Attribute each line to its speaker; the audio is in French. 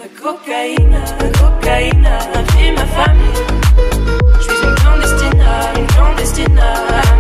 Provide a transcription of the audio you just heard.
Speaker 1: La cocaïne a fait ma famille. Je suis une clandestina, une clandestina.